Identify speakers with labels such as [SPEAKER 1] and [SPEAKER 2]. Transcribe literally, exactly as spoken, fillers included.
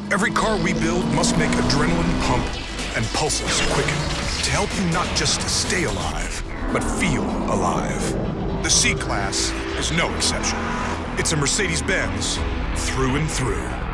[SPEAKER 1] Every car we build must make adrenaline pump and pulses quicken to help you not just stay alive, but feel alive. The C-Class is no exception. It's a Mercedes-Benz through and through.